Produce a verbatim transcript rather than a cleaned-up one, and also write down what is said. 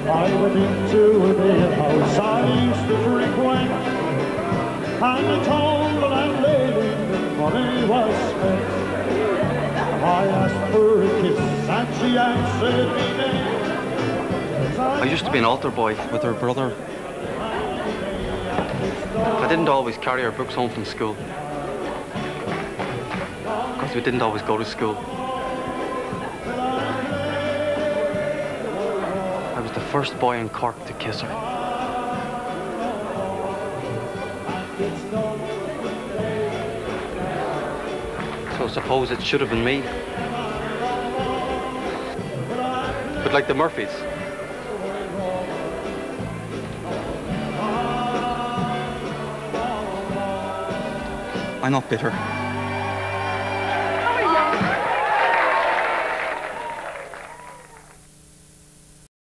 I went into the house I used to frequent, and I told the landlady the money was spent. I asked for a kiss and she answered me nay. I used to be an altar boy with her brother. I didn't always carry our books home from school, because we didn't always go to school. I was the first boy in Cork to kiss her. So I suppose it should have been me. But like the Murphys, I'm not bitter.